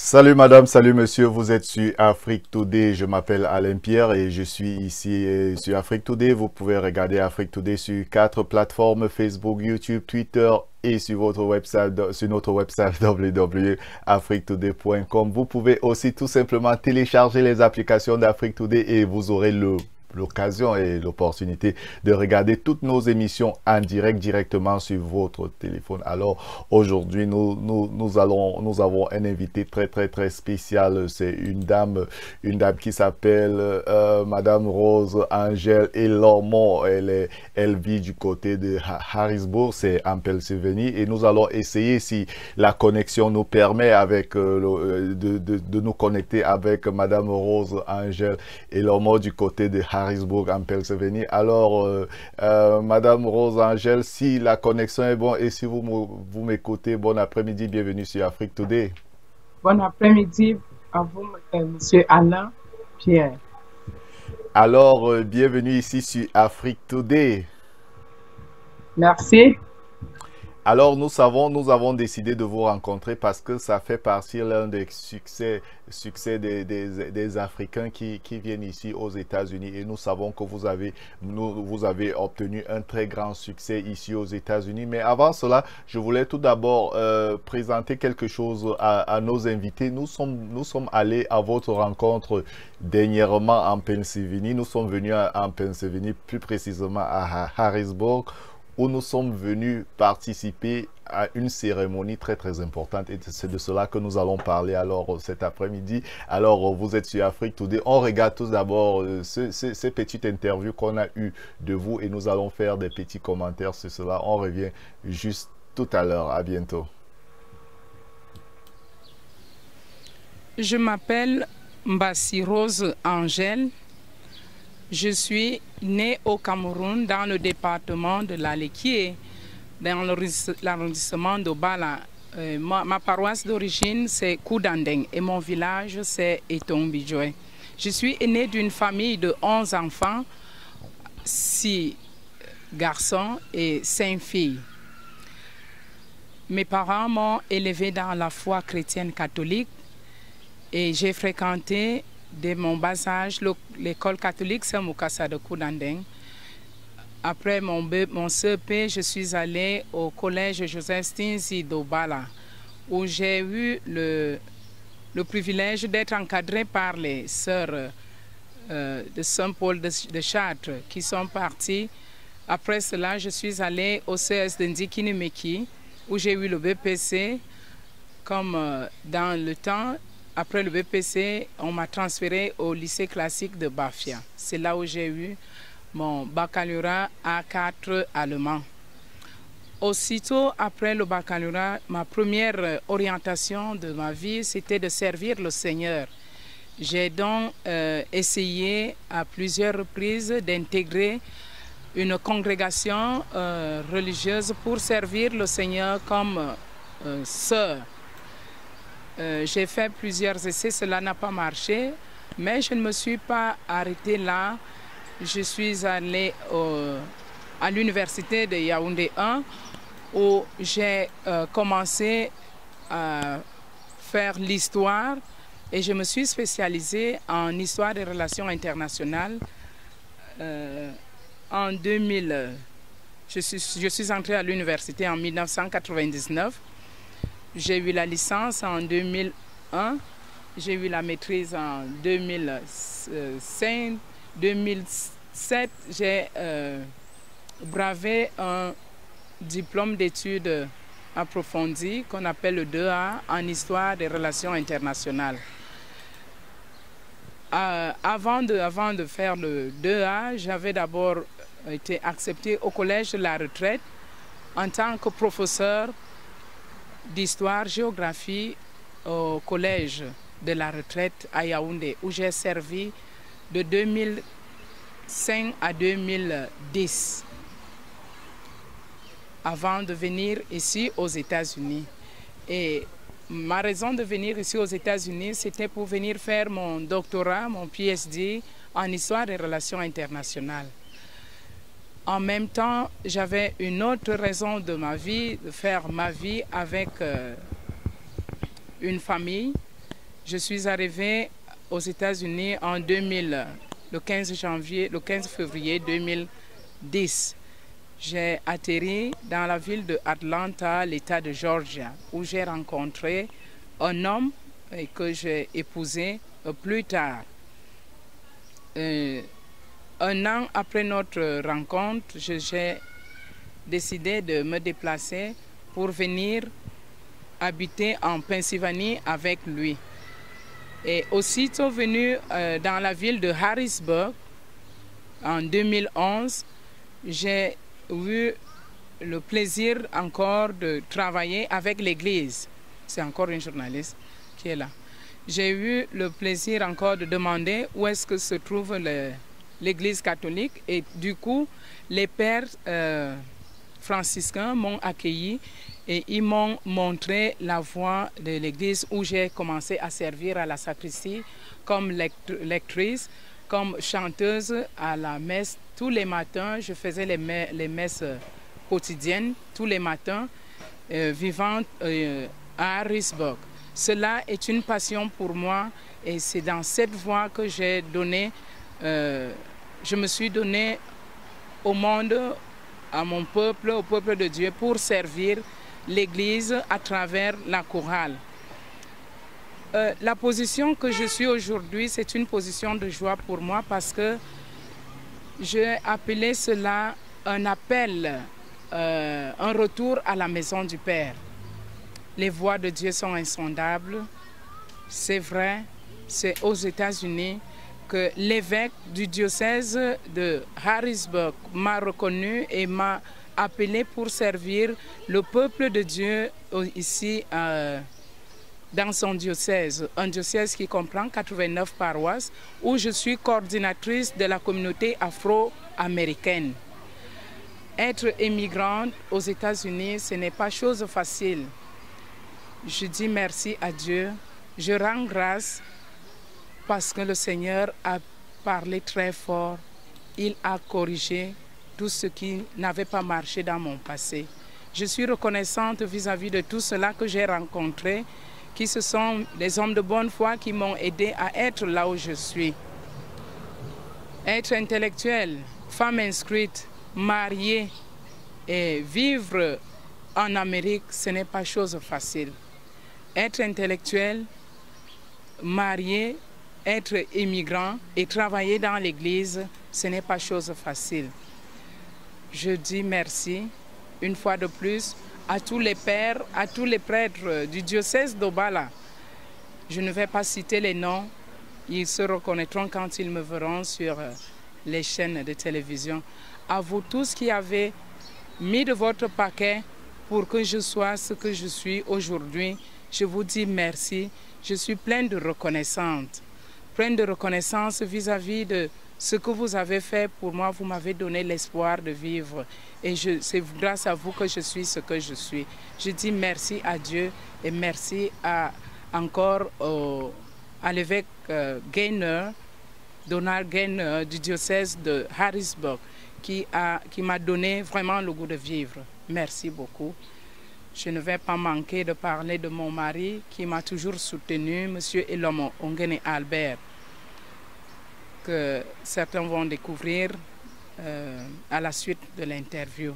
Salut madame, salut monsieur, vous êtes sur Afrique Today, je m'appelle Alain Pierre et je suis ici sur Afrique Today. Vous pouvez regarder Afrique Today sur 4 plateformes, Facebook, YouTube, Twitter et sur votre website, sur notre website www.afriquetoday.com. Vous pouvez aussi tout simplement télécharger les applications d'Afrique Today et vous aurez l'occasion et l'opportunité de regarder toutes nos émissions en direct directement sur votre téléphone. Alors aujourd'hui nous avons un invité très spécial. C'est une dame qui s'appelle Madame Rose Angèle Elormo. Elle vit du côté de Harrisburg, c'est en Pennsylvanie, et nous allons essayer, si la connexion nous permet, avec de nous connecter avec Madame Rose Angèle Elormo du côté de Harrisburg en Pennsylvanie. Alors, Madame Rose Angèle, si la connexion est bonne et si vous m'écoutez, bon après-midi, bienvenue sur Afrique Today. Bon après-midi à vous, Monsieur Alain Pierre. Alors, bienvenue ici sur Afrique Today. Merci. Alors, nous avons décidé de vous rencontrer parce que ça fait partie l'un des succès des Africains qui viennent ici aux États-Unis. Et nous savons que vous avez obtenu un très grand succès ici aux États-Unis. Mais avant cela, je voulais tout d'abord présenter quelque chose à nos invités. Nous sommes allés à votre rencontre dernièrement en Pennsylvanie. Nous sommes venus en Pennsylvanie, plus précisément à Harrisburg, où nous sommes venus participer à une cérémonie très importante, et c'est de cela que nous allons parler alors cet après-midi. Alors vous êtes sur Afrique Today, on regarde tout d'abord ces petites interviews qu'on a eues de vous et nous allons faire des petits commentaires sur cela. On revient juste tout à l'heure, à bientôt. Je m'appelle Mbassi Rose Angèle. Je suis née au Cameroun, dans le département de l'Alequier, dans l'arrondissement d'Obala. Ma paroisse d'origine, c'est Koudandeng et mon village, c'est Etombidjoé. Je suis née d'une famille de 11 enfants, 6 garçons et 5 filles. Mes parents m'ont élevée dans la foi chrétienne catholique et j'ai fréquenté dès mon bas âge l'école catholique Saint-Moukassa de Koudandeng. Après mon CEP, je suis allée au collège Joseph Stinzi d'Obala, où j'ai eu le privilège d'être encadrée par les sœurs de Saint-Paul de Chartres qui sont parties. Après cela, je suis allée au CS de Ndikinimeki, où j'ai eu le BPC. Comme dans le temps, après le BPC, on m'a transféré au lycée classique de Bafia. C'est là où j'ai eu mon baccalauréat A4 allemand. Aussitôt après le baccalauréat, ma première orientation de ma vie, c'était de servir le Seigneur. J'ai donc essayé à plusieurs reprises d'intégrer une congrégation religieuse pour servir le Seigneur comme sœur. J'ai fait plusieurs essais, cela n'a pas marché, mais je ne me suis pas arrêtée là. Je suis allée à l'université de Yaoundé 1, où j'ai commencé à faire l'histoire et je me suis spécialisée en histoire des relations internationales. En 2000, je suis entrée à l'université en 1999. J'ai eu la licence en 2001, j'ai eu la maîtrise en 2005, 2007, j'ai bravé un diplôme d'études approfondies qu'on appelle le 2A en histoire des relations internationales. Avant de faire le 2A, j'avais d'abord été acceptée au Collège de la Retraite en tant que professeur d'histoire-géographie au Collège de la Retraite à Yaoundé, où j'ai servi de 2005 à 2010, avant de venir ici aux États-Unis. Et ma raison de venir ici aux États-Unis, c'était pour venir faire mon doctorat, mon PhD en histoire des relations internationales. En même temps, j'avais une autre raison de ma vie, de faire ma vie avec une famille Je suis arrivée aux États-Unis en 2000, le 15 février 2010. J'ai atterri dans la ville de Atlanta, l'État de Georgia, où j'ai rencontré un homme que j'ai épousé plus tard. Un an après notre rencontre, j'ai décidé de me déplacer pour venir habiter en Pennsylvanie avec lui. Et aussitôt venu dans la ville de Harrisburg, en 2011, j'ai eu le plaisir encore de travailler avec l'Église. C'est encore une journaliste qui est là. J'ai eu le plaisir encore de demander où est-ce que se trouve l'Église catholique. Et du coup, les pères franciscains m'ont accueilli et ils m'ont montré la voie de l'Église où j'ai commencé à servir à la sacristie comme lectrice, comme chanteuse à la messe. Tous les matins, je faisais les messes quotidiennes, tous les matins, vivant à Harrisburg. Cela est une passion pour moi et c'est dans cette voie que j'ai donné, je me suis donné au monde, à mon peuple, au peuple de Dieu, pour servir l'Église à travers la chorale. La position que je suis aujourd'hui, c'est une position de joie pour moi parce que j'ai appelé cela un appel, un retour à la maison du Père. Les voies de Dieu sont insondables. C'est vrai, c'est aux États-Unis que l'évêque du diocèse de Harrisburg m'a reconnu et m'a appelé pour servir le peuple de Dieu ici dans son diocèse, un diocèse qui comprend 89 paroisses, où je suis coordinatrice de la communauté afro-américaine. Être immigrante aux États-Unis, ce n'est pas chose facile. Je dis merci à Dieu, je rends grâce parce que le Seigneur a parlé très fort, il a corrigé tout ce qui n'avait pas marché dans mon passé. Je suis reconnaissante vis-à-vis de tout cela que j'ai rencontré, qui ce sont des hommes de bonne foi qui m'ont aidé à être là où je suis. Être intellectuelle, femme inscrite, mariée et vivre en Amérique, ce n'est pas chose facile. Être intellectuel, marié, être immigrant et travailler dans l'Église, ce n'est pas chose facile. Je dis merci une fois de plus à tous les pères, à tous les prêtres du diocèse d'Obala. Je ne vais pas citer les noms, ils se reconnaîtront quand ils me verront sur les chaînes de télévision. À vous tous qui avez mis de votre paquet pour que je sois ce que je suis aujourd'hui, je vous dis merci. Je suis pleine de reconnaissance vis-à-vis de ce que vous avez fait pour moi. Vous m'avez donné l'espoir de vivre et c'est grâce à vous que je suis ce que je suis. Je dis merci à Dieu et merci encore à l'évêque Gaynor, Donald Gaynor du diocèse de Harrisburg qui m'a donné vraiment le goût de vivre. Merci beaucoup. Je ne vais pas manquer de parler de mon mari qui m'a toujours soutenu, M. Elomo Ongene Albert, que certains vont découvrir à la suite de l'interview.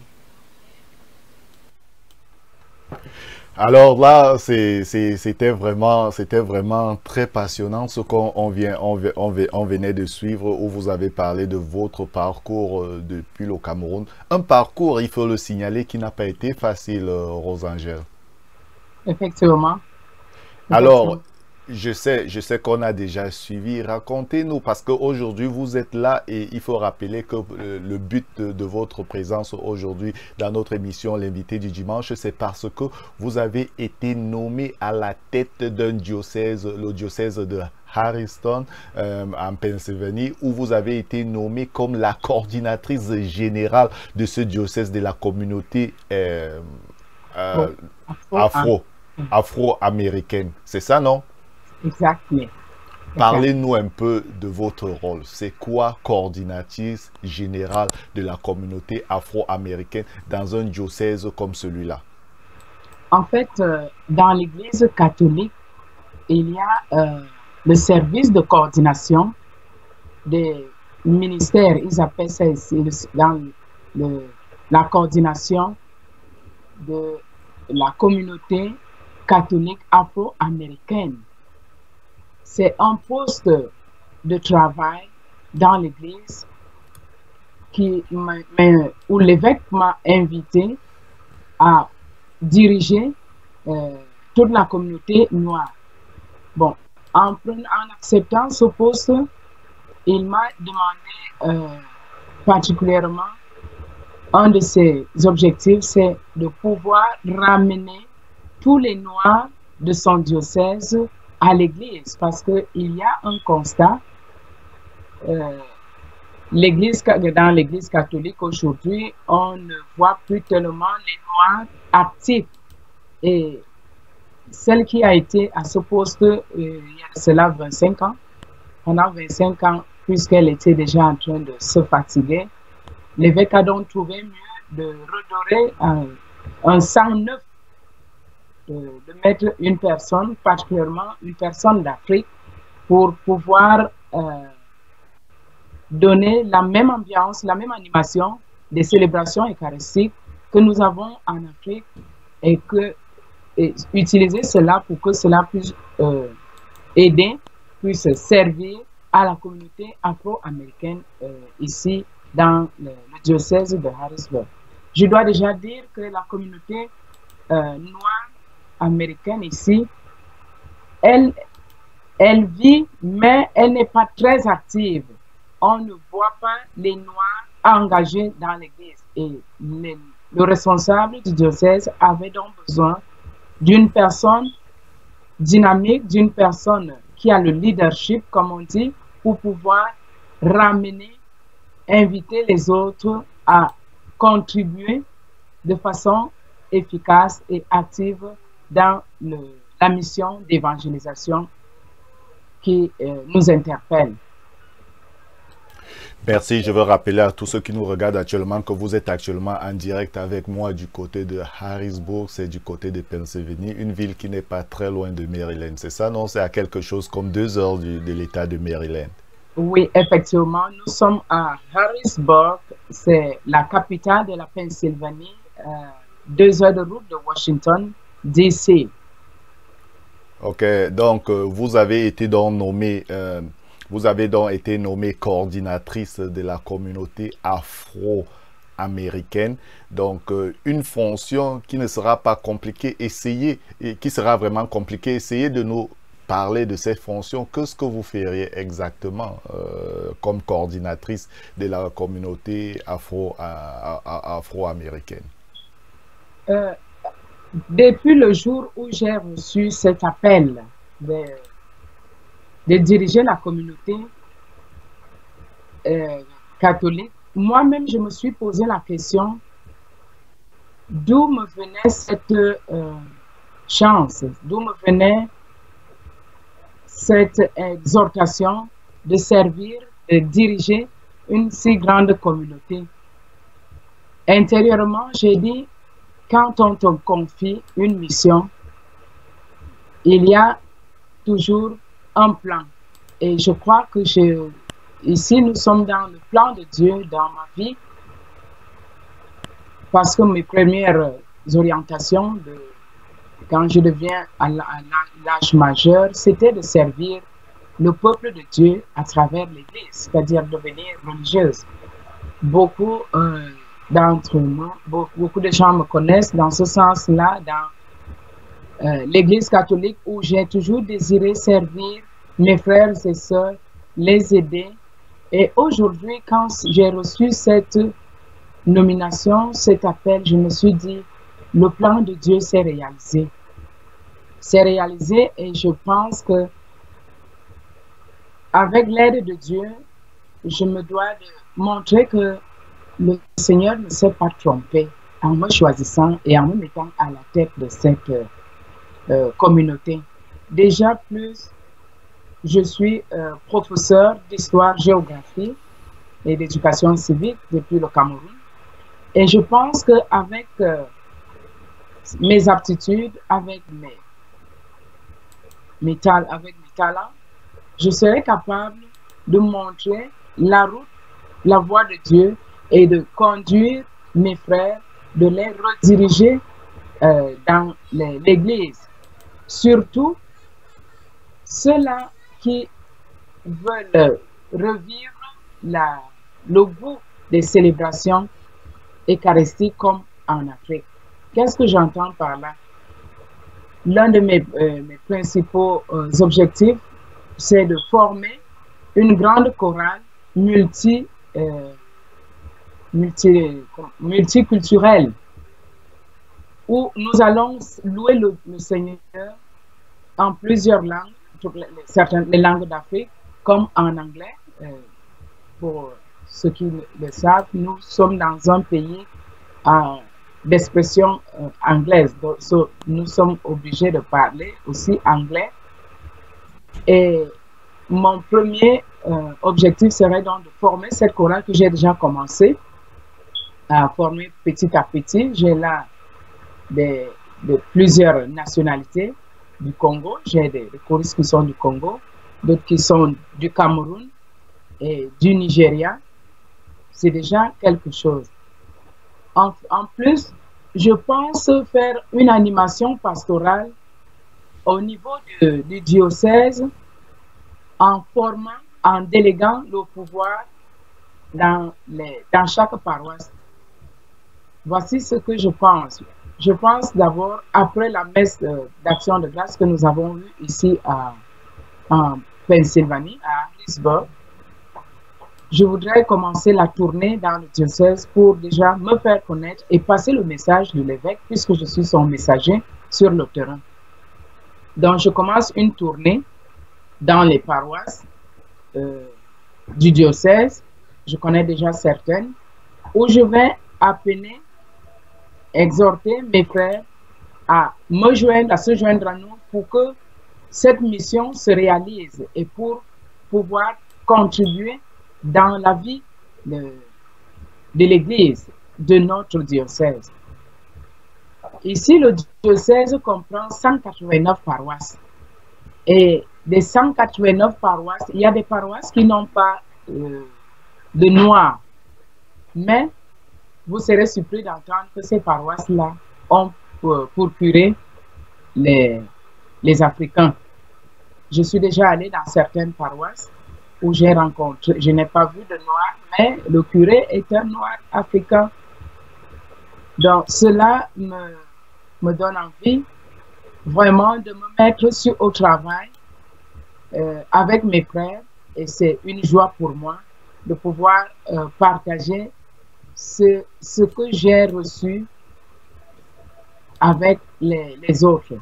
Alors là, c'était vraiment très passionnant ce qu'on venait de suivre, où vous avez parlé de votre parcours depuis le Cameroun. Un parcours, il faut le signaler, qui n'a pas été facile, Rosangèle. Effectivement. Alors, je sais qu'on a déjà suivi. Racontez-nous, parce qu'aujourd'hui, vous êtes là et il faut rappeler que le but de votre présence aujourd'hui dans notre émission, l'invité du dimanche, c'est parce que vous avez été nommé à la tête d'un diocèse, le diocèse de Harriston, en Pennsylvanie, où vous avez été nommé comme la coordinatrice générale de ce diocèse de la communauté afro-américaine. C'est ça, non? Exactement. Parlez-nous un peu de votre rôle. C'est quoi coordinatrice générale de la communauté afro-américaine dans un diocèse comme celui-là? En fait, dans l'Église catholique, il y a le service de coordination des ministères. Ils appellent ça ici dans la coordination de la communauté catholique afro-américaine. C'est un poste de travail dans l'Église où l'évêque m'a invité à diriger toute la communauté noire. Bon, en acceptant ce poste, il m'a demandé particulièrement, un de ses objectifs, c'est de pouvoir ramener tous les Noirs de son diocèse à l'Église, parce qu'il y a un constat. Dans l'Église catholique aujourd'hui, on ne voit plus tellement les Noirs actifs. Et celle qui a été à ce poste, il y a cela 25 ans, pendant 25 ans, puisqu'elle était déjà en train de se fatiguer, l'évêque a donc trouvé mieux de redorer un sang neuf, de mettre une personne, particulièrement une personne d'Afrique, pour pouvoir donner la même ambiance, la même animation des célébrations eucharistiques que nous avons en Afrique et utiliser cela pour que cela puisse aider, puisse servir à la communauté afro-américaine ici dans le diocèse de Harrisburg. Je dois déjà dire que la communauté noire américaine ici, elle vit, mais elle n'est pas très active. On ne voit pas les Noirs engagés dans l'Église. Et le responsable du diocèse avait donc besoin d'une personne dynamique, d'une personne qui a le leadership, comme on dit, pour pouvoir ramener, inviter les autres à contribuer de façon efficace et active dans la mission d'évangélisation qui nous interpelle. Merci. Je veux rappeler à tous ceux qui nous regardent actuellement que vous êtes actuellement en direct avec moi du côté de Harrisburg, c'est du côté de Pennsylvanie, une ville qui n'est pas très loin de Maryland. C'est ça, non? C'est à quelque chose comme 2 heures de l'État de Maryland. Oui, effectivement. Nous sommes à Harrisburg, c'est la capitale de la Pennsylvanie, 2 heures de route de Washington, D.C. Ok, donc vous avez été donc nommé... Vous avez donc été nommée coordinatrice de la communauté afro-américaine. Donc, une fonction qui ne sera pas compliquée. Qui sera vraiment compliquée. Essayez de nous parler de ces fonctions. Qu'est-ce que vous feriez exactement comme coordinatrice de la communauté afro-américaine? Depuis le jour où j'ai reçu cet appel de diriger la communauté catholique, moi-même, je me suis posé la question d'où me venait cette chance, d'où me venait cette exhortation de servir, de diriger une si grande communauté. Intérieurement, j'ai dit, quand on te confie une mission, il y a toujours un plan. Et je crois que ici, nous sommes dans le plan de Dieu dans ma vie, parce que mes premières orientations, quand je deviens à l'âge majeur, c'était de servir le peuple de Dieu à travers l'Église, c'est-à-dire devenir religieuse. Beaucoup d'entre nous, beaucoup de gens me connaissent dans ce sens-là, dans l'Église catholique où j'ai toujours désiré servir mes frères et sœurs, les aider. Et aujourd'hui, quand j'ai reçu cette nomination, cet appel, je me suis dit, le plan de Dieu s'est réalisé. C'est réalisé et je pense que avec l'aide de Dieu, je me dois de montrer que le Seigneur ne s'est pas trompé en me choisissant et en me mettant à la tête de cette communauté. Déjà plus, je suis professeur d'histoire-géographie et d'éducation civique depuis le Cameroun. Et je pense qu'avec mes aptitudes, avec avec mes talents, je serai capable de montrer la route, la voie de Dieu et de conduire mes frères, de les rediriger dans l'Église. Surtout ceux-là qui veulent revivre le goût des célébrations eucharistiques comme en Afrique. Qu'est-ce que j'entends par là? L'un de mes principaux objectifs, c'est de former une grande chorale multiculturelle où nous allons louer le Seigneur en plusieurs langues, certaines les langues d'Afrique, comme en anglais. Pour ceux qui le savent, nous sommes dans un pays d'expression anglaise. Donc, nous sommes obligés de parler aussi anglais. Et mon premier objectif serait donc de former cette chorale que j'ai déjà commencé à former petit à petit. J'ai là de plusieurs nationalités du Congo. J'ai des choristes qui sont du Congo, d'autres qui sont du Cameroun et du Nigeria. C'est déjà quelque chose. En plus, je pense faire une animation pastorale au niveau du diocèse en formant, en déléguant le pouvoir dans chaque paroisse. Voici ce que je pense. Je pense d'abord, après la messe d'action de grâce que nous avons eue ici en Pennsylvanie, à Harrisburg, je voudrais commencer la tournée dans le diocèse pour déjà me faire connaître et passer le message de l'évêque, puisque je suis son messager sur le terrain. Donc, je commence une tournée dans les paroisses du diocèse, je connais déjà certaines, où je vais appeler, exhorter mes frères à se joindre à nous pour que cette mission se réalise et pour pouvoir contribuer dans la vie de l'Église de notre diocèse. Ici, le diocèse comprend 189 paroisses. Et des 189 paroisses, il y a des paroisses qui n'ont pas de noirs. Mais vous serez surpris d'entendre que ces paroisses-là ont pour curé les Africains. Je suis déjà allé dans certaines paroisses où j'ai rencontré, je n'ai pas vu de noir, mais le curé est un noir africain. Donc, cela me donne envie vraiment de me mettre au travail avec mes frères, et c'est une joie pour moi de pouvoir partager ce que j'ai reçu avec les autres.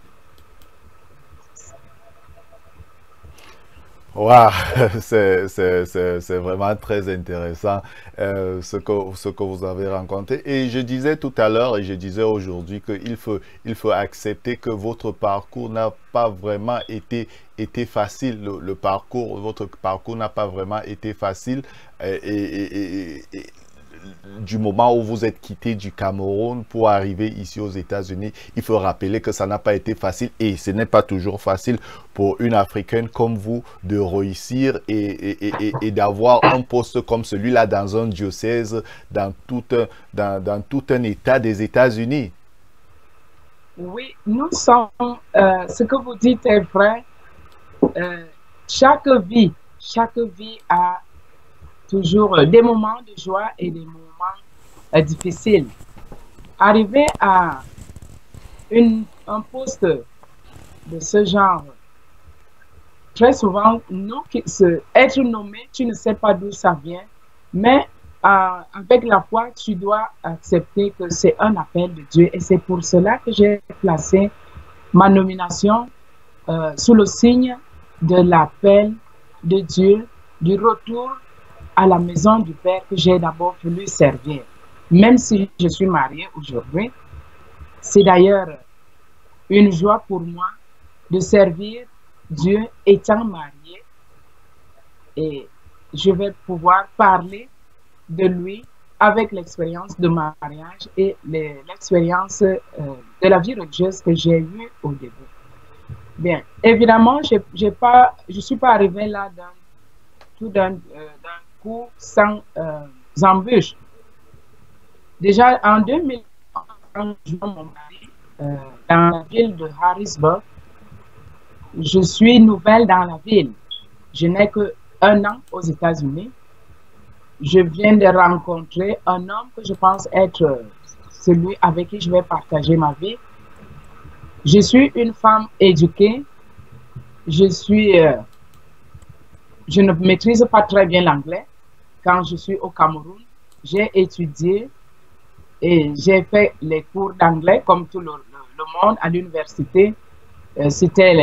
Wow, c'est vraiment très intéressant ce que vous avez rencontré. Et je disais tout à l'heure et je disais aujourd'hui qu'il faut accepter que votre parcours n'a pas vraiment été facile. Votre parcours n'a pas vraiment été facile et du moment où vous êtes quitté du Cameroun pour arriver ici aux États-Unis, il faut rappeler que ça n'a pas été facile et ce n'est pas toujours facile pour une Africaine comme vous de réussir et d'avoir un poste comme celui-là dans un diocèse, dans tout un État des États-Unis. Oui, nous sommes, ce que vous dites est vrai. Chaque vie a toujours des moments de joie et des moments difficiles. Arriver à un poste de ce genre, très souvent, être nommé, tu ne sais pas d'où ça vient, mais avec la foi, tu dois accepter que c'est un appel de Dieu. Et c'est pour cela que j'ai placé ma nomination sous le signe de l'appel de Dieu, du retour à la maison du Père que j'ai d'abord voulu servir. Même si je suis mariée aujourd'hui, c'est d'ailleurs une joie pour moi de servir Dieu étant mariée, et je vais pouvoir parler de lui avec l'expérience de mariage et l'expérience de la vie religieuse que j'ai eue au début. Bien, évidemment, je suis pas arrivée là d'un coup sans embûches. Déjà en 2000, quand je vois mon mari dans la ville de Harrisburg, je suis nouvelle dans la ville. Je n'ai que un an aux États-Unis. Je viens de rencontrer un homme que je pense être celui avec qui je vais partager ma vie. Je suis une femme éduquée. Je suis, je ne maîtrise pas très bien l'anglais. Quand je suis au Cameroun, j'ai étudié et j'ai fait les cours d'anglais comme tout le monde à l'université. C'était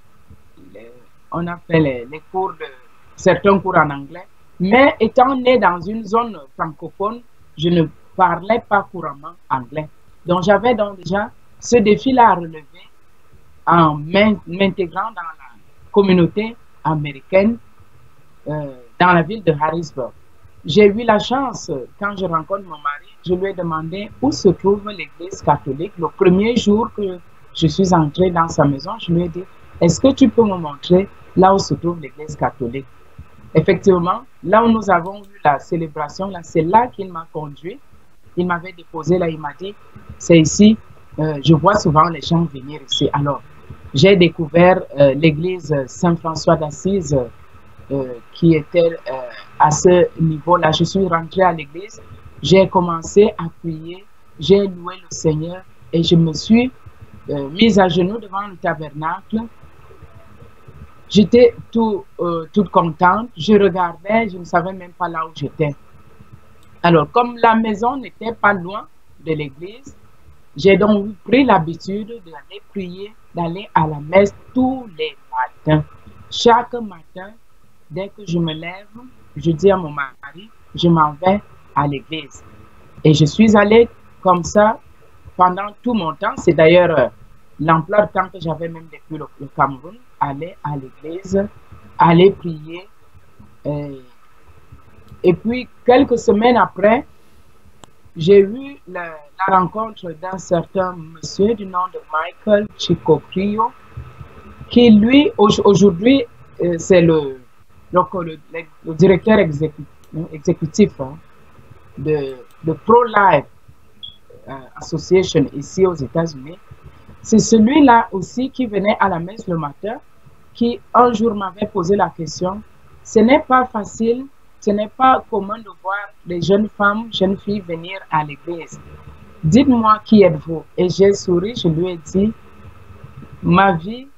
on a fait les cours certains cours en anglais. Mais étant né dans une zone francophone, je ne parlais pas couramment anglais. Donc j'avais donc déjà ce défi-là à relever en m'intégrant dans la communauté américaine dans la ville de Harrisburg. J'ai eu la chance, quand je rencontre mon mari, je lui ai demandé où se trouve l'église catholique. Le premier jour que je suis entrée dans sa maison, je lui ai dit, est-ce que tu peux me montrer là où se trouve l'église catholique? Effectivement, là où nous avons eu la célébration, c'est là qu'il m'a conduit. Il m'avait déposé là, il m'a dit, c'est ici, je vois souvent les gens venir ici. Alors, j'ai découvert l'église Saint-François d'Assise qui était à ce niveau-là. Je suis rentrée à l'église, j'ai commencé à prier, j'ai loué le Seigneur et je me suis mise à genoux devant le tabernacle. J'étais toute contente, je regardais, je ne savais même pas là où j'étais. Alors, comme la maison n'était pas loin de l'église, j'ai donc pris l'habitude d'aller prier, d'aller à la messe tous les matins. Chaque matin, dès que je me lève, je dis à mon mari, je m'en vais à l'église. Et je suis allée comme ça pendant tout mon temps. C'est d'ailleurs l'ampleur de temps que j'avais même depuis le Cameroun, aller à l'église, aller prier. Et puis, quelques semaines après, j'ai eu la rencontre d'un certain monsieur du nom de Michael Chikoprio, qui lui, aujourd'hui, c'est le directeur exécutif de Pro-Life Association ici aux États-Unis. C'est celui-là aussi qui venait à la messe le matin, qui un jour m'avait posé la question, ce n'est pas facile, ce n'est pas commun de voir les jeunes femmes, jeunes filles venir à l'église. Dites-moi qui êtes-vous? Et j'ai souri, je lui ai dit, ma vie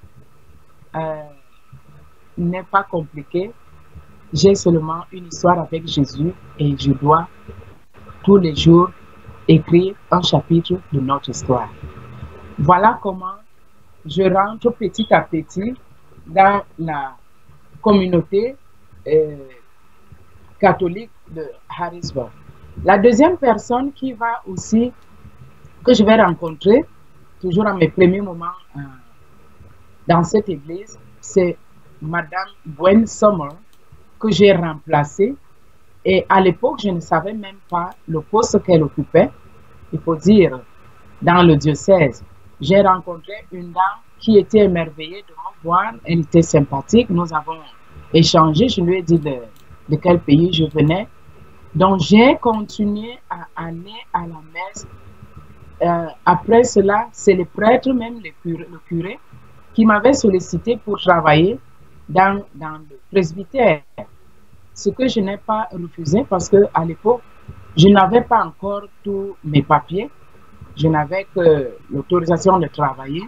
n'est pas compliquée, j'ai seulement une histoire avec Jésus et je dois tous les jours écrire un chapitre de notre histoire. Voilà comment je rentre petit à petit dans la communauté catholique de Harrisburg. La deuxième personne qui va aussi, que je vais rencontrer, toujours à mes premiers moments dans cette église, c'est Madame Gwen Sommer, que j'ai remplacée. Et à l'époque, je ne savais même pas le poste qu'elle occupait. Il faut dire, dans le diocèse, j'ai rencontré une dame qui était émerveillée de me voir. Elle était sympathique. Nous avons échangé. Je lui ai dit de quel pays je venais. Donc, j'ai continué à aller à la messe. Après cela, c'est le prêtre, même le curé, qui m'avait sollicité pour travailler dans le presbytère. Ce que je n'ai pas refusé parce qu'à l'époque, je n'avais pas encore tous mes papiers. Je n'avais que l'autorisation de travailler.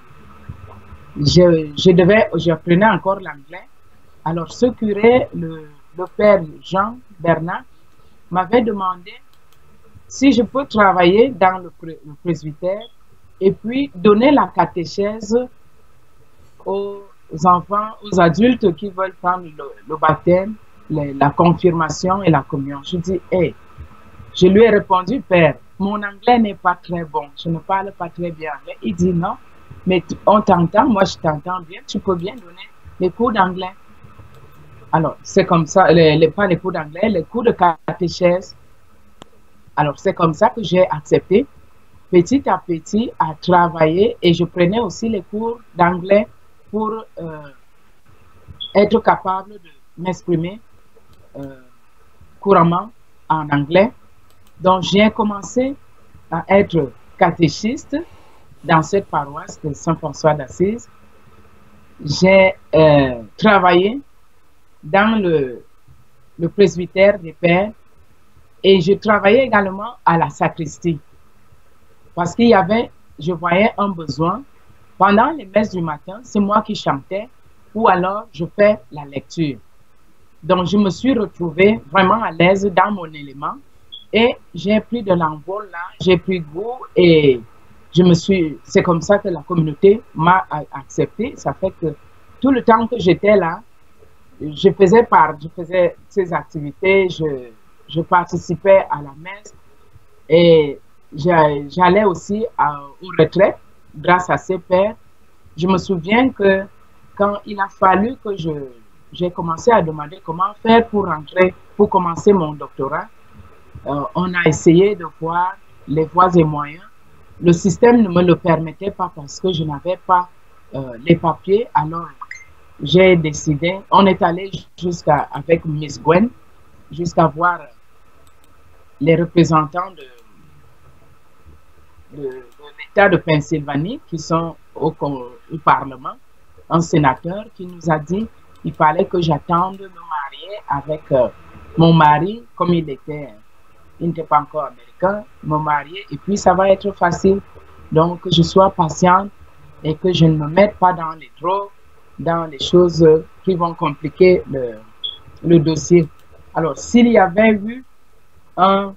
J'apprenais encore l'anglais. Alors, ce curé, le père Jean Bernard, m'avait demandé si je peux travailler dans le presbytère et puis donner la catéchèse aux enfants, aux adultes qui veulent prendre le baptême, la confirmation et la communion. Je dis, hey, je lui ai répondu, père, mon anglais n'est pas très bon, je ne parle pas très bien anglais. Il dit non, mais on t'entend, moi je t'entends bien, tu peux bien donner les cours d'anglais. Alors, c'est comme ça, pas les cours d'anglais, les cours de catéchèse. Alors, c'est comme ça que j'ai accepté petit à petit à travailler et je prenais aussi les cours d'anglais pour être capable de m'exprimer couramment en anglais. Donc, j'ai commencé à être catéchiste dans cette paroisse de Saint-François d'Assise. J'ai travaillé dans le presbytère des Pères et je travaillais également à la sacristie parce qu'il y avait, je voyais un besoin. Pendant les messes du matin, c'est moi qui chantais ou alors je fais la lecture. Donc, je me suis retrouvée vraiment à l'aise dans mon élément et j'ai pris de l'envol là, j'ai pris goût et c'est comme ça que la communauté m'a accepté. Ça fait que tout le temps que j'étais là, je faisais ces activités, je participais à la messe et j'allais aussi aux retraites grâce à ces pères. Je me souviens que quand il a fallu que j'ai commencé à demander comment faire pour commencer mon doctorat, on a essayé de voir les voies et moyens. Le système ne me le permettait pas parce que je n'avais pas les papiers. Alors, j'ai décidé, on est allé avec Miss Gwen, jusqu'à voir les représentants de l'État de Pennsylvanie qui sont au Parlement, un sénateur qui nous a dit qu'il fallait que j'attende de me marier avec mon mari, comme il n'était pas encore américain, me marier et puis ça va être facile. Donc, que je sois patiente et que je ne me mette pas dans les drogues, dans les choses qui vont compliquer le dossier. Alors, s'il y avait eu un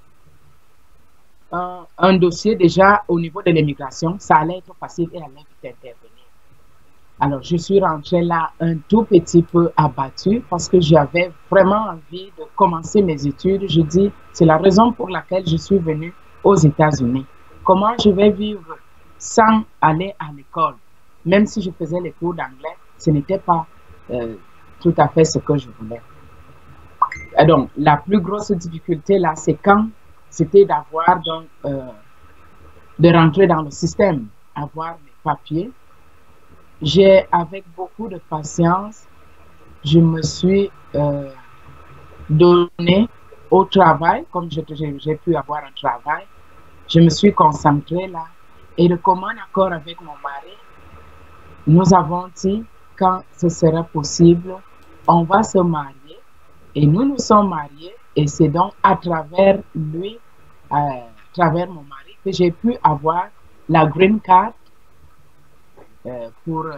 dossier déjà au niveau de l'immigration, ça allait être facile et allait vite intervenir. Alors, je suis rentrée là un tout petit peu abattue parce que j'avais vraiment envie de commencer mes études. Je dis, c'est la raison pour laquelle je suis venue aux États-Unis. Comment je vais vivre sans aller à l'école? Même si je faisais les cours d'anglais, ce n'était pas tout à fait ce que je voulais. Et donc, la plus grosse difficulté là, c'est c'était d'avoir de rentrer dans le système, avoir mes papiers. Avec beaucoup de patience, je me suis donné au travail, comme j'ai pu avoir un travail. Je me suis concentrée là. Et de commun accord avec mon mari, nous avons dit, quand ce sera possible, on va se marier. Et nous nous sommes mariés. Et c'est donc à travers lui, à travers mon mari, que j'ai pu avoir la green card. Pour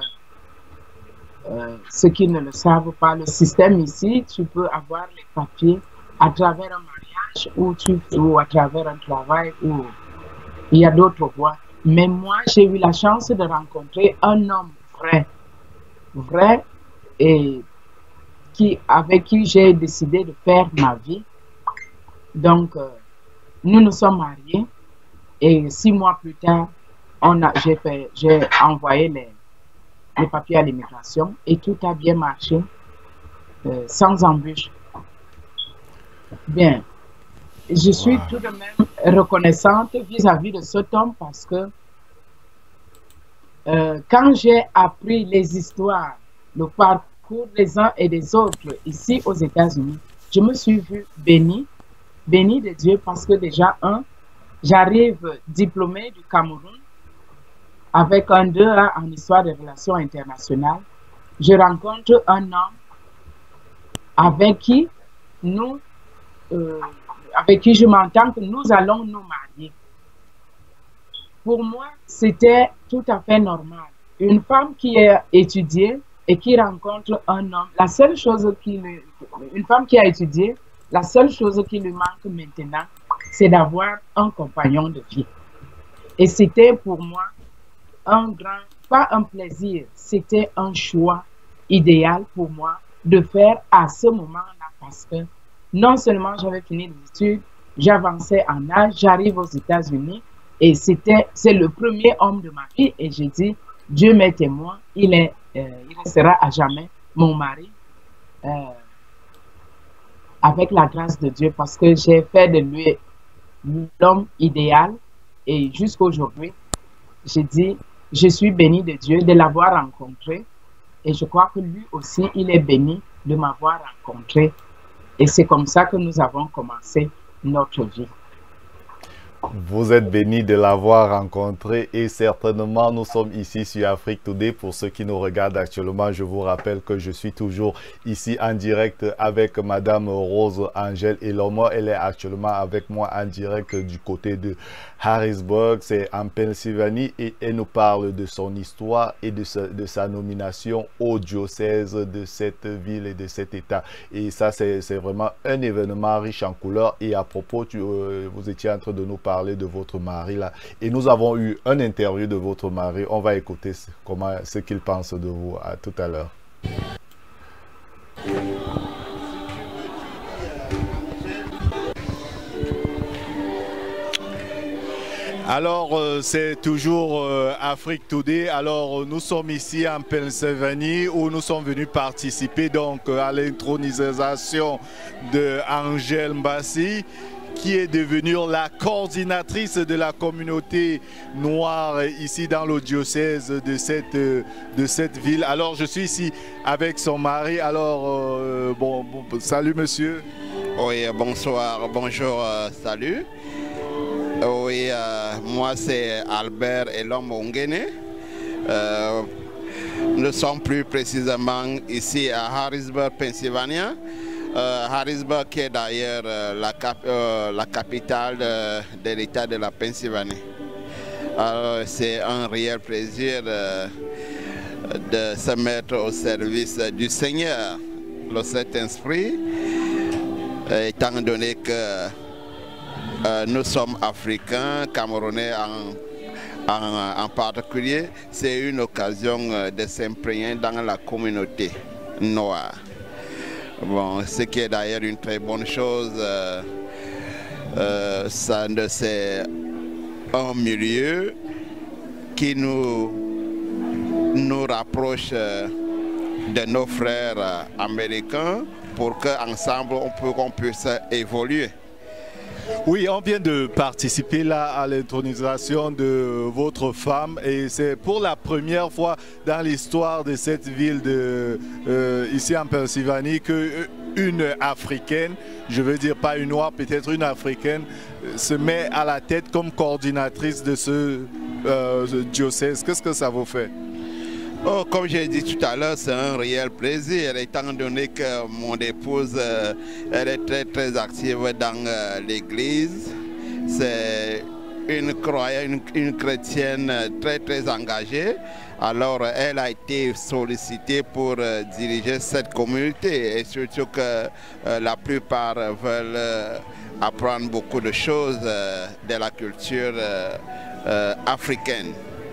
ceux qui ne le savent pas, le système ici, tu peux avoir les papiers à travers un mariage ou à travers un travail ou il y a d'autres voies. Mais moi, j'ai eu la chance de rencontrer un homme vrai et avec qui j'ai décidé de faire ma vie. Donc, nous nous sommes mariés et 6 mois plus tard, j'ai envoyé les papiers à l'immigration et tout a bien marché sans embûche. Bien, je suis tout de même reconnaissante vis-à-vis de cet homme parce que quand j'ai appris les histoires, le parcours des uns et des autres ici aux États-Unis, je me suis vue bénie de Dieu parce que déjà, j'arrive diplômée du Cameroun avec un 2A en histoire des relations internationales. Je rencontre un homme avec qui je m'entends que nous allons nous marier. Pour moi, c'était tout à fait normal. Une femme qui a étudié et qui rencontre un homme, une femme qui a étudié, la seule chose qui lui manque maintenant, c'est d'avoir un compagnon de vie. Et c'était pour moi pas un plaisir, c'était un choix idéal pour moi de faire à ce moment-là parce que non seulement j'avais fini les études, j'avançais en âge, j'arrive aux États-Unis et c'est le premier homme de ma vie et j'ai dit, Dieu m'est témoin, il restera à jamais mon mari avec la grâce de Dieu parce que j'ai fait de lui l'homme idéal et jusqu'à aujourd'hui, j'ai dit, je suis béni de Dieu de l'avoir rencontré et je crois que lui aussi, il est béni de m'avoir rencontré. Et c'est comme ça que nous avons commencé notre vie. Vous êtes béni de l'avoir rencontré et certainement nous sommes ici sur Afrique Today. Pour ceux qui nous regardent actuellement, je vous rappelle que je suis toujours ici en direct avec Madame Rose Angèle Elomo. Elle est actuellement avec moi en direct du côté de Harrisburg, c'est en Pennsylvanie, et elle nous parle de son histoire et de sa nomination au diocèse de cette ville et de cet état. Et ça, c'est vraiment un événement riche en couleurs. Et à propos, vous étiez en train de nous parler de votre mari là, et nous avons eu un interview de votre mari. On va écouter ce qu'il pense de vous à tout à l'heure. Alors, c'est toujours Afrique Today. Alors, nous sommes ici en Pennsylvanie où nous sommes venus participer donc à l'intronisation de Angèle Mbassi, qui est devenue la coordinatrice de la communauté noire ici dans le diocèse de cette ville. Alors, je suis ici avec son mari. Alors, salut monsieur. Oui, bonsoir, bonjour, salut. Oui, moi c'est Albert Elom Ongene. Nous sommes plus précisément ici à Harrisburg, Pennsylvanie. Harrisburg qui est d'ailleurs la capitale de l'État de la Pennsylvanie. C'est un réel plaisir de se mettre au service du Seigneur, le Saint-Esprit, étant donné que nous sommes africains, camerounais en particulier. C'est une occasion de s'imprégner dans la communauté noire. Bon, ce qui est d'ailleurs une très bonne chose. C'est un milieu qui nous rapproche de nos frères américains pour qu'ensemble on puisse évoluer. Oui, on vient de participer là à l'intronisation de votre femme et c'est pour la première fois dans l'histoire de cette ville ici en Pennsylvanie qu'une africaine, je veux dire pas une noire, peut-être une africaine, se met à la tête comme coordinatrice de ce diocèse. Qu'est-ce que ça vous fait? Oh, comme j'ai dit tout à l'heure, c'est un réel plaisir, étant donné que mon épouse elle est très active dans l'église. C'est une croyante, une chrétienne très engagée. Alors elle a été sollicitée pour diriger cette communauté et surtout que la plupart veulent apprendre beaucoup de choses de la culture africaine.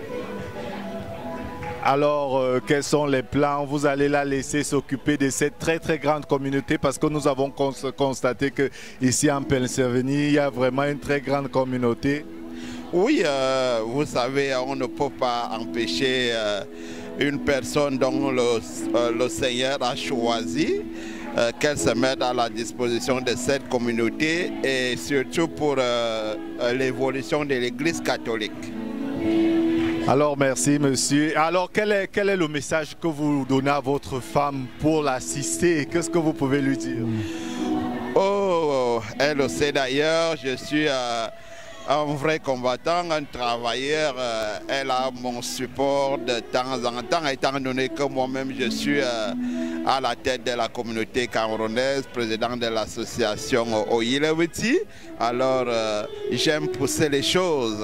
Alors, quels sont les plans? Vous allez la laisser s'occuper de cette très grande communauté parce que nous avons constaté que ici en Pennsylvanie, il y a vraiment une très grande communauté. Oui, vous savez, on ne peut pas empêcher une personne dont le Seigneur a choisi qu'elle se mette à la disposition de cette communauté et surtout pour l'évolution de l'Église catholique. Alors, merci, monsieur. Alors, quel est le message que vous donnez à votre femme pour l'assister? Qu'est-ce que vous pouvez lui dire? Oh, elle le sait d'ailleurs, je suis un vrai combattant, un travailleur. Elle a mon support de temps en temps, étant donné que moi-même, je suis à la tête de la communauté camerounaise, président de l'association Oyilewiti. Alors, j'aime pousser les choses.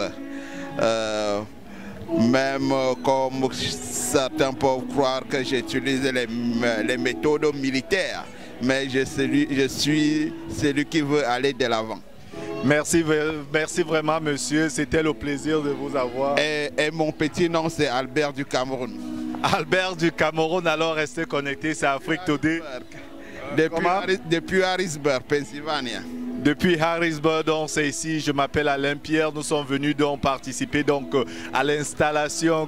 Même comme certains peuvent croire que j'utilise les méthodes militaires, mais je suis celui qui veut aller de l'avant. Merci vraiment monsieur, c'était le plaisir de vous avoir. Et mon petit nom c'est Albert du Cameroun. Albert du Cameroun, alors restez connectés, c'est Afrique Today. Depuis Harrisburg, Pennsylvanie. Depuis Harrisburg, donc c'est ici, je m'appelle Alain Pierre, nous sommes venus donc participer donc à l'installation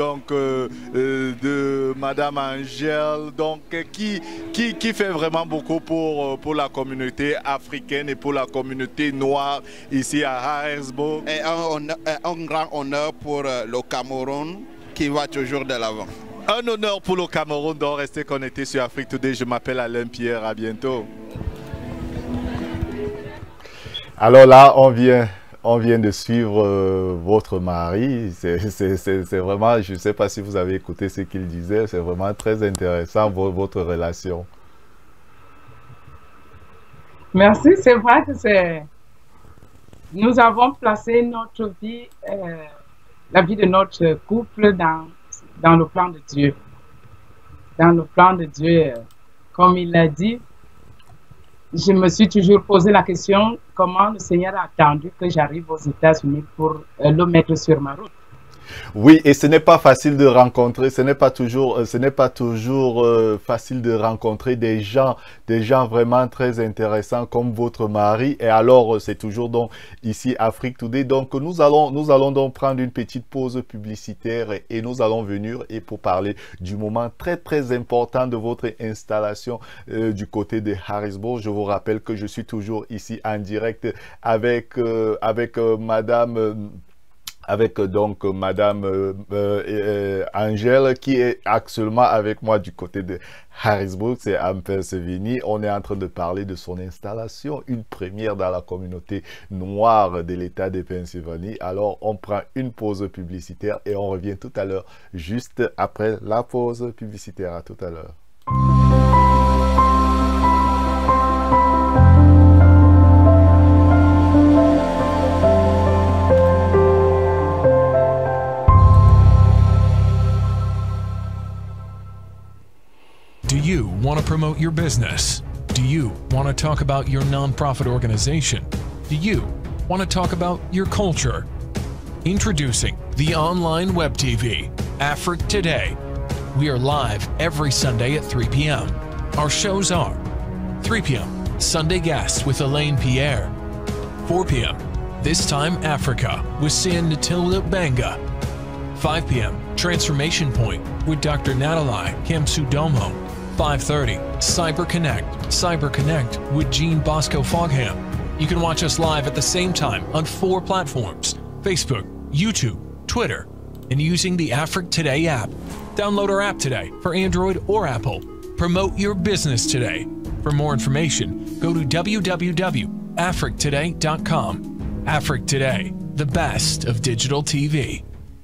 de Madame Angèle, donc qui fait vraiment beaucoup pour la communauté africaine et pour la communauté noire ici à Harrisburg. Et un grand honneur pour le Cameroun qui va toujours de l'avant. Un honneur pour le Cameroun d'en rester connecté sur Afrique Today. Je m'appelle Alain Pierre, à bientôt. Alors là, on vient de suivre votre mari. C'est vraiment, je ne sais pas si vous avez écouté ce qu'il disait, c'est vraiment très intéressant votre relation. Merci, c'est vrai que nous avons placé notre vie, la vie de notre couple dans le plan de Dieu. Dans le plan de Dieu, comme il l'a dit, je me suis toujours posé la question comment le Seigneur a attendu que j'arrive aux États-Unis pour le mettre sur ma route. Oui, et ce n'est pas facile de rencontrer, ce n'est pas toujours facile de rencontrer des gens vraiment très intéressants comme votre mari. Et alors, c'est toujours donc ici Afrique Today. Donc, nous allons donc prendre une petite pause publicitaire et nous allons venir et pour parler du moment très très important de votre installation du côté de Harrisburg. Je vous rappelle que je suis toujours ici en direct avec Madame Angèle qui est actuellement avec moi du côté de Harrisburg, c'est en Pennsylvanie. On est en train de parler de son installation, une première dans la communauté noire de l'État de Pennsylvanie. Alors, on prend une pause publicitaire et on revient tout à l'heure, juste après la pause publicitaire. À tout à l'heure. Do you want to promote your business? Do you want to talk about your nonprofit organization? Do you want to talk about your culture? Introducing the online web TV, Afrique Today. We are live every Sunday at 3 p.m. Our shows are 3 p.m. Sunday Guests with Elaine Pierre. 4 p.m. This Time Africa with Sian Natilda Banga. 5 p.m. Transformation Point with Dr. Natalie Kamsudomo. 5:30 Cyber Connect with Jean Bosco Fogham. You can watch us live at the same time on 4 platforms: Facebook, YouTube, Twitter, and using the Afrique Today app. Download our app today for Android or Apple. Promote your business today. For more information, go to www.afriquetoday.com. Afrique Today, the best of digital TV.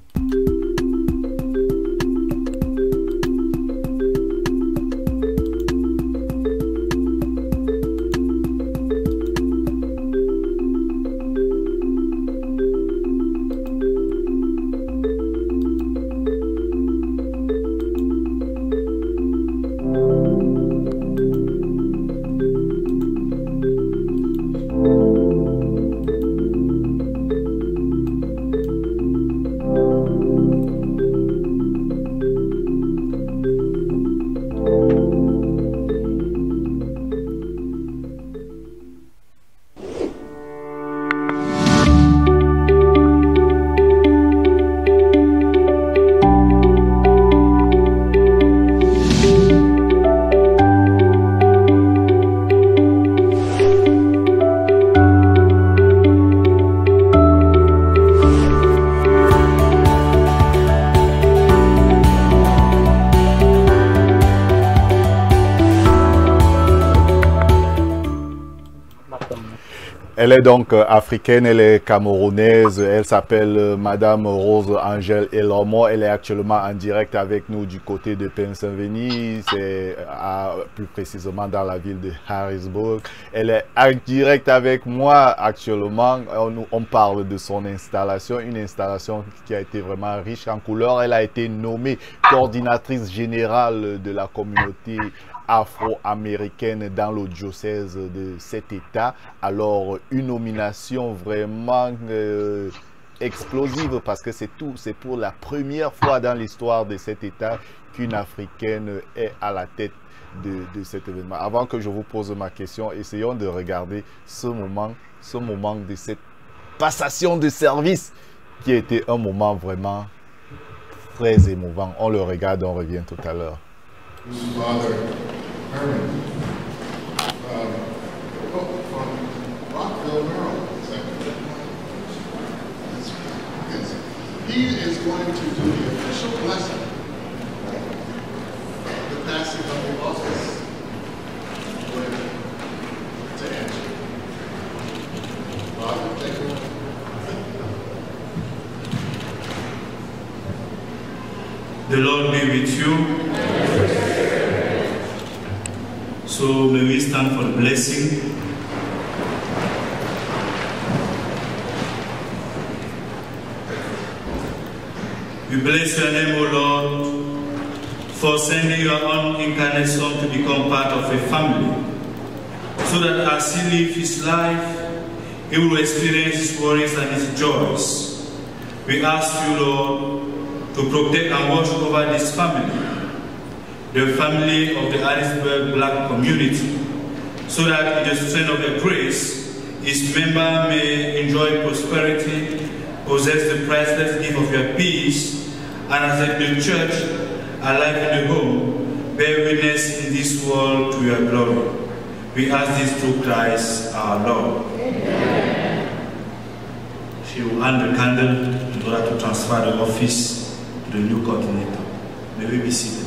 Elle est donc africaine, elle est camerounaise, elle s'appelle Madame Rose Angèle Elomo. Elle est actuellement en direct avec nous du côté de Pennsylvanie, c'est plus précisément dans la ville de Harrisburg. Elle est en direct avec moi actuellement. On parle de son installation, une installation qui a été vraiment riche en couleurs. Elle a été nommée coordinatrice générale de la communauté afro-américaine dans le diocèse de cet État. Alors, une nomination vraiment explosive parce que c'est pour la première fois dans l'histoire de cet État qu'une Africaine est à la tête de cet événement. Avant que je vous pose ma question, essayons de regarder ce moment de cette passation de service qui a été un moment vraiment très émouvant. On le regarde, on revient tout à l'heure. Father Herman from Rockville, Maryland. he is going to do the official blessing, the passing of the office to answer. Father, take it away. The Lord be with you. So may we stand for the blessing. We bless your name, O Lord, for sending your own incarnate Son to become part of a family, so that as he lives his life, he will experience his worries and his joys. We ask you, Lord, to protect and watch over this family, the family of the Harrisburg Black community, so that in the strength of the grace, its member may enjoy prosperity, possess the priceless gift of your peace, and as the church, alive in the home, bear witness in this world to your glory. We ask this through Christ our Lord. Amen. She will hand the candle in order to transfer the office to the new coordinator. May we be seated.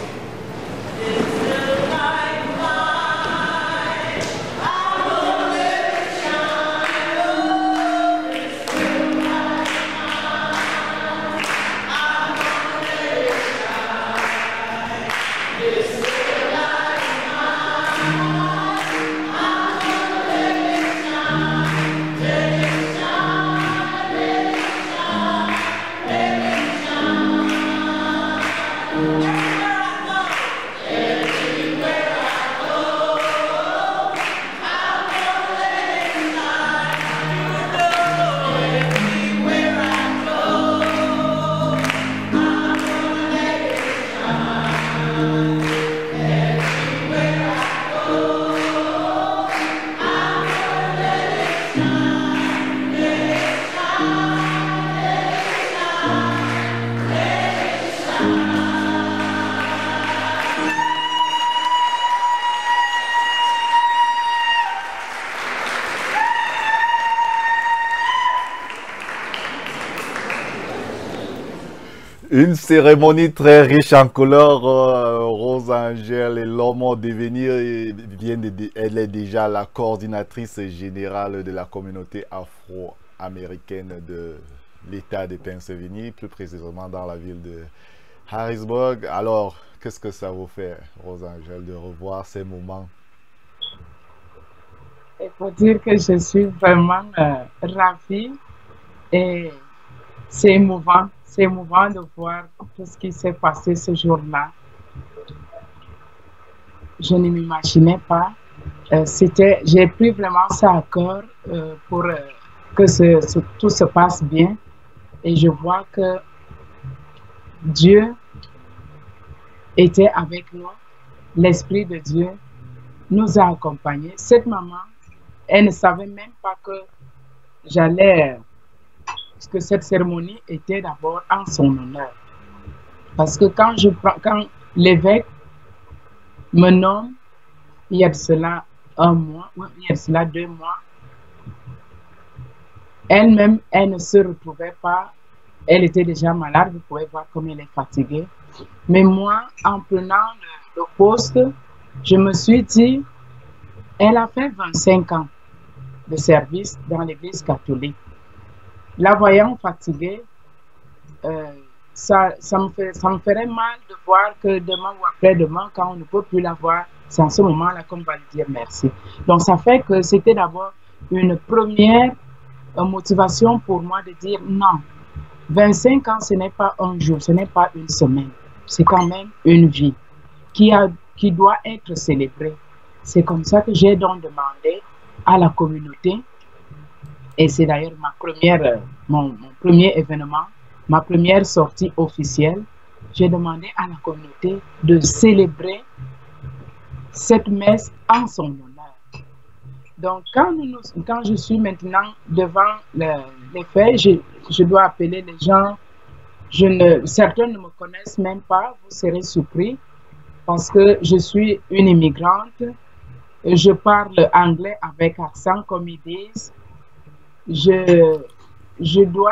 Une cérémonie très riche en couleurs. Rose Angèle et l'homme devenir, elle est déjà la coordinatrice générale de la communauté afro-américaine de l'État de Pennsylvanie, plus précisément dans la ville de Harrisburg. Alors, qu'est-ce que ça vous fait, Rose Angèle, de revoir ces moments? Il faut dire que je suis vraiment ravie et c'est émouvant. C'est émouvant de voir tout ce qui s'est passé ce jour-là. Je ne m'imaginais pas. J'ai pris vraiment ça à cœur pour que tout se passe bien. Et je vois que Dieu était avec nous. L'Esprit de Dieu nous a accompagnés. Cette maman, elle ne savait même pas que que cette cérémonie était d'abord en son honneur. Parce que quand l'évêque me nomme, il y a de cela un mois, il y a de cela 2 mois, elle-même, elle ne se retrouvait pas, elle était déjà malade, vous pouvez voir comme elle est fatiguée. Mais moi, en prenant le poste, je me suis dit, elle a fait 25 ans de service dans l'Église catholique. La voyant fatiguée, ça me ferait mal de voir que demain ou après-demain, quand on ne peut plus la voir, c'est en ce moment-là qu'on va lui dire merci. Donc, ça fait que c'était d'abord une première motivation pour moi de dire non. 25 ans, ce n'est pas un jour, ce n'est pas une semaine. C'est quand même une vie qui doit être célébrée. C'est comme ça que j'ai donc demandé à la communauté. Et c'est d'ailleurs mon premier événement, ma première sortie officielle. J'ai demandé à la communauté de célébrer cette messe en son honneur. Donc, quand je suis maintenant devant les faits, je dois appeler les gens. Certains ne me connaissent même pas, vous serez surpris, parce que je suis une immigrante. Je parle anglais avec accent, comme ils disent. Je dois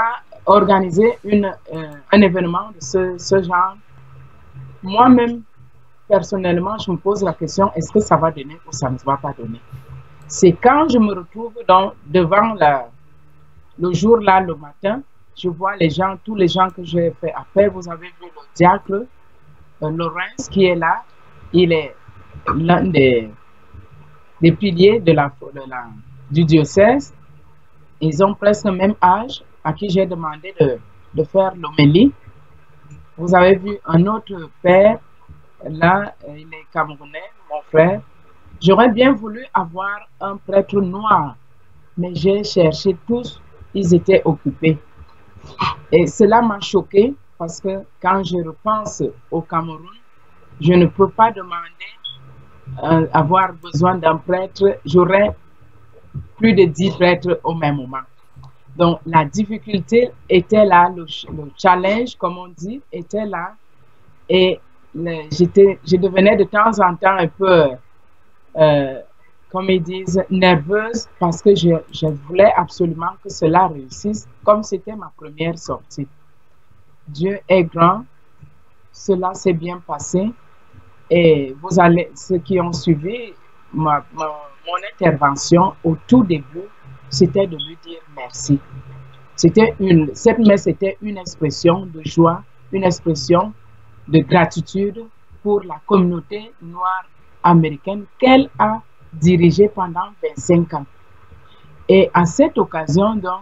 organiser un événement de ce genre, moi-même, personnellement, je me pose la question, est-ce que ça va donner ou ça ne va pas donner? C'est quand je me retrouve devant le jour là, le matin, je vois les gens, tous les gens que j'ai fait appel. Vous avez vu le diacre Laurence qui est là. Il est l'un des piliers du diocèse. Ils ont presque le même âge, à qui j'ai demandé de faire l'homélie. Vous avez vu un autre père, là, il est camerounais, mon frère. J'aurais bien voulu avoir un prêtre noir, mais j'ai cherché tous, ils étaient occupés. Et cela m'a choqué parce que quand je repense au Cameroun, je ne peux pas demander avoir besoin d'un prêtre. J'aurais plus de 10 prêtres au même moment. Donc, la difficulté était là, le challenge, comme on dit, était là. Et je devenais de temps en temps un peu, comme ils disent, nerveuse parce que je voulais absolument que cela réussisse, comme c'était ma première sortie. Dieu est grand, cela s'est bien passé. Et ceux qui ont suivi mon intervention au tout début, c'était de lui dire merci. Cette messe était une expression de joie, une expression de gratitude pour la communauté noire américaine qu'elle a dirigée pendant 25 ans. Et à cette occasion, donc,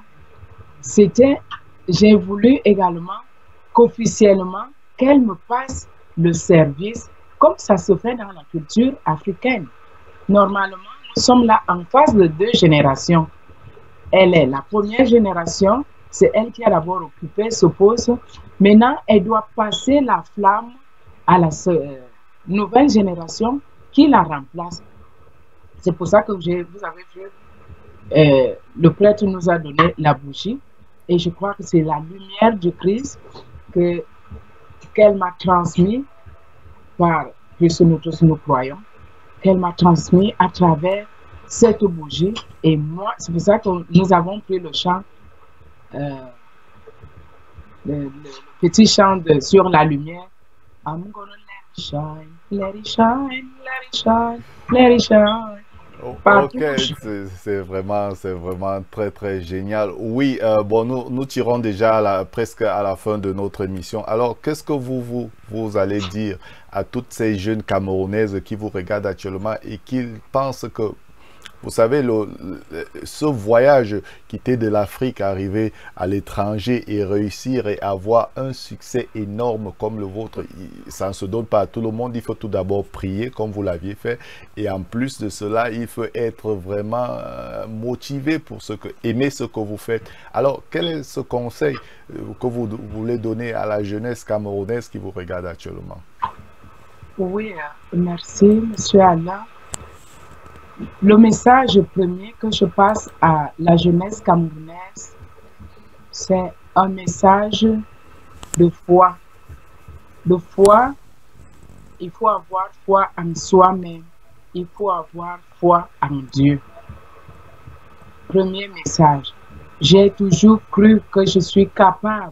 j'ai voulu également qu'officiellement, qu'elle me passe le service comme ça se fait dans la culture africaine. Normalement, nous sommes là en face de 2 générations. Elle est la première génération, c'est elle qui a d'abord occupé ce poste. Maintenant, elle doit passer la flamme à la nouvelle génération qui la remplace. C'est pour ça que vous avez vu, le prêtre nous a donné la bougie. Et je crois que c'est la lumière du Christ qu'elle m'a transmis puisque nous tous nous croyons, qu'elle m'a transmis à travers cette bougie. Et moi, c'est pour ça que nous avons pris le chant, le petit chant sur la lumière. I'm gonna let it shine, let it shine, let it shine, let it shine. Ok, c'est vraiment très très génial. Oui, bon, nous tirons déjà presque à la fin de notre émission. Alors, qu'est-ce que vous allez dire à toutes ces jeunes Camerounaises qui vous regardent actuellement et qui pensent que, vous savez, ce voyage quitter de l'Afrique, arriver à l'étranger et réussir et avoir un succès énorme comme le vôtre, ça ne se donne pas à tout le monde. Il faut tout d'abord prier comme vous l'aviez fait. Et en plus de cela, il faut être vraiment motivé pour aimer ce que vous faites. Alors, quel est ce conseil que vous voulez donner à la jeunesse camerounaise qui vous regarde actuellement? Oui, merci, Monsieur Allah. Le message premier que je passe à la jeunesse camerounaise, c'est un message de foi. De foi, il faut avoir foi en soi-même. Il faut avoir foi en Dieu. Premier message. J'ai toujours cru que je suis capable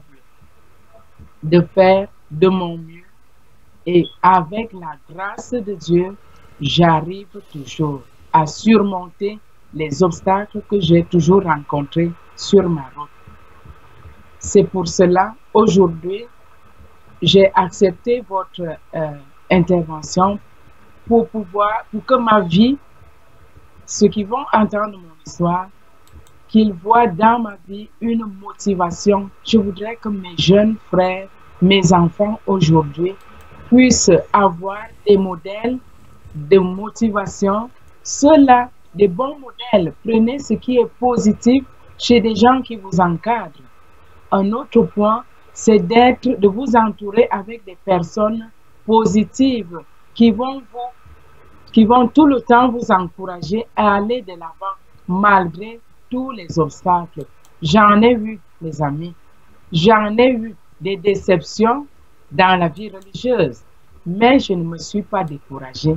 de faire de mon mieux. Et avec la grâce de Dieu, j'arrive toujours à surmonter les obstacles que j'ai toujours rencontrés sur ma route. C'est pour cela, aujourd'hui, j'ai accepté votre intervention pour que ma vie, ceux qui vont entendre mon histoire, qu'ils voient dans ma vie une motivation. Je voudrais que mes jeunes frères, mes enfants aujourd'hui, puissent avoir des modèles de motivation. Ceux-là, des bons modèles. Prenez ce qui est positif chez des gens qui vous encadrent. Un autre point, c'est de vous entourer avec des personnes positives qui vont tout le temps vous encourager à aller de l'avant malgré tous les obstacles. J'en ai vu, les amis. J'en ai eu des déceptions dans la vie religieuse, mais je ne me suis pas découragée.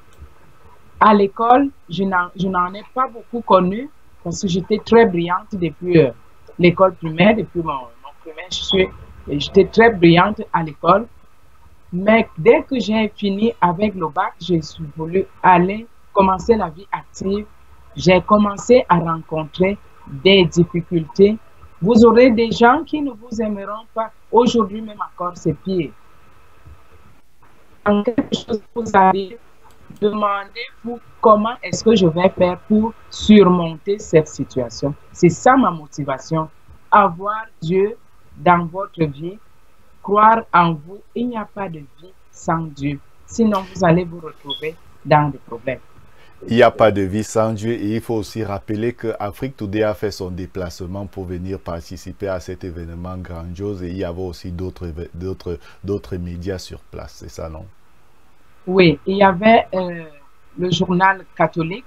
À l'école, je n'en ai pas beaucoup connu parce que j'étais très brillante depuis l'école primaire, depuis mon primaire, j'étais très brillante à l'école. Mais dès que j'ai fini avec le bac, j'ai voulu aller commencer la vie active. J'ai commencé à rencontrer des difficultés. Vous aurez des gens qui ne vous aimeront pas. Aujourd'hui, même encore, c'est pire. Quand quelque chose vous arrive, demandez-vous comment est-ce que je vais faire pour surmonter cette situation. C'est ça ma motivation. Avoir Dieu dans votre vie, croire en vous. Il n'y a pas de vie sans Dieu. Sinon, vous allez vous retrouver dans des problèmes. Il n'y a pas de vie sans Dieu et il faut aussi rappeler que Afrique Today a fait son déplacement pour venir participer à cet événement grandiose et il y avait aussi d'autres médias sur place, c'est ça, non? Oui, il y avait le journal catholique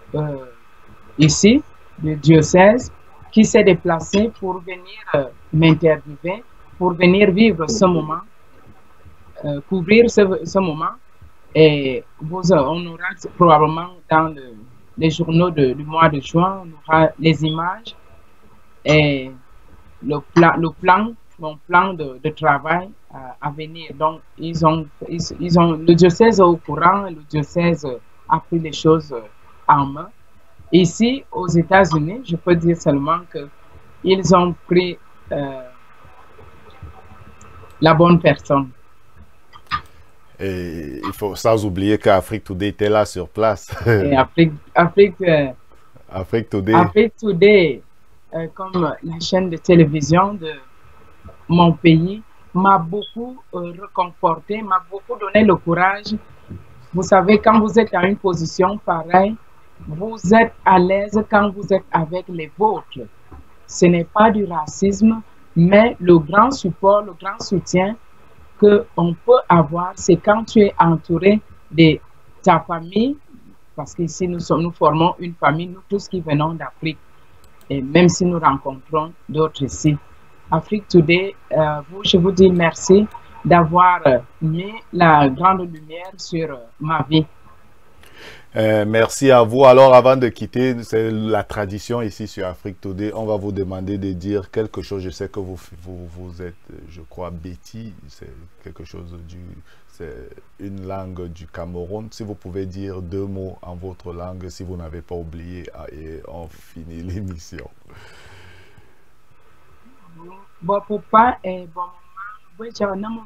ici, du diocèse, qui s'est déplacé pour venir m'interviewer, pour venir vivre ce moment, couvrir ce moment. Et on aura probablement dans les journaux du mois de juin, on aura les images et mon plan de travail à venir. Donc, le diocèse est au courant, le diocèse a pris les choses en main. Ici, aux États-Unis, je peux dire seulement qu'ils ont pris la bonne personne. Et il faut sans oublier qu'Afrique Today était là sur place. Et Afrique Today, comme la chaîne de télévision de mon pays, m'a beaucoup réconforté, m'a beaucoup donné le courage. Vous savez, quand vous êtes dans une position pareille, vous êtes à l'aise quand vous êtes avec les vôtres. Ce n'est pas du racisme, mais le grand support, le grand soutien qu'on peut avoir, c'est quand tu es entouré de ta famille, parce qu'ici nous formons une famille, nous tous qui venons d'Afrique, et même si nous rencontrons d'autres ici. Afrique Today, je vous dis merci d'avoir mis la grande lumière sur ma vie. Merci à vous. Alors, avant de quitter, c'est la tradition ici sur Afrique Today. On va vous demander de dire quelque chose. Je sais que vous êtes, je crois, Betty. C'est quelque chose c'est une langue du Cameroun. Si vous pouvez dire 2 mots en votre langue, si vous n'avez pas oublié, et on finit l'émission. Bon papa et bon maman,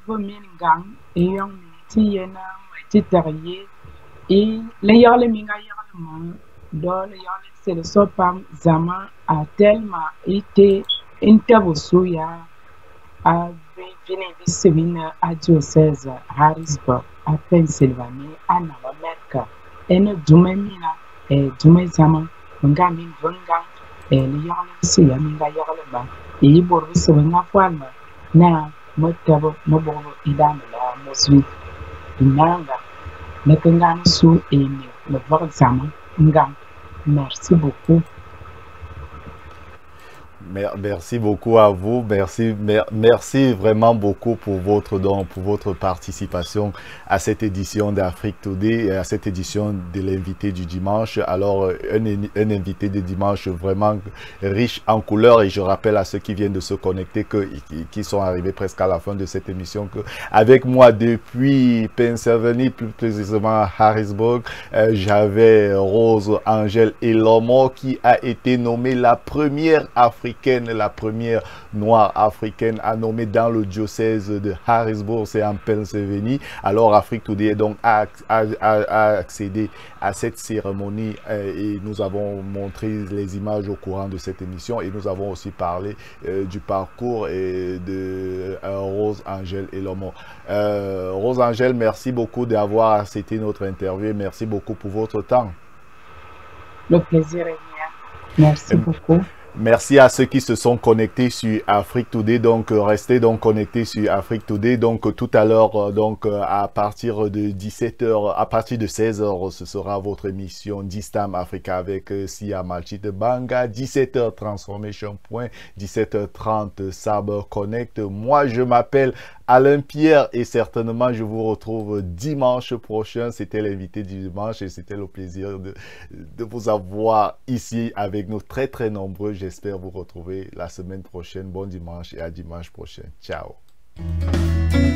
et les yale minga yale dans le yale c'est le sopam zama a tellement été intervosuya a vini visivina a diocèse Harrisburg a Pennsylvanie a Nova America et ne dumemina et dume zama ngamin vanga et le yale c'est ya minga yale ba et bor visivina fwalma na motabo mobo idam la mosui inanga. Merci beaucoup. Merci beaucoup à vous. Merci vraiment beaucoup pour votre don, pour votre participation à cette édition d'Afrique Today, à cette édition de l'invité du dimanche. Alors, un invité de dimanche vraiment riche en couleurs. Et je rappelle à ceux qui viennent de se connecter, qui sont arrivés presque à la fin de cette émission, que avec moi depuis Pennsylvanie, plus précisément Harrisburg, j'avais Rose Angèle Elomo qui a été nommée la première africaine, la première noire africaine à nommer dans le diocèse de Harrisburg, c'est en Pennsylvanie. Alors Afrique Today donc a accédé à cette cérémonie et nous avons montré les images au courant de cette émission et nous avons aussi parlé du parcours et de Rose Angèle Elomo. Rose Angèle, merci beaucoup d'avoir accepté notre interview et merci beaucoup pour votre temps. Le plaisir est mien. Merci beaucoup. Merci à ceux qui se sont connectés sur Afrique Today. Donc, restez donc connectés sur Afrique Today. Donc, tout à l'heure, donc, à partir de 17h, à partir de 16h, ce sera votre émission Distam Africa avec Sia Malchite Banga. 17h, Transformation Point. 17h30, Sabre Connect. Moi, je m'appelle Alain Pierre et certainement je vous retrouve dimanche prochain. C'était l'invité du dimanche et c'était le plaisir de vous avoir ici avec nous très très nombreux. J'espère vous retrouver la semaine prochaine. Bon dimanche et à dimanche prochain. Ciao.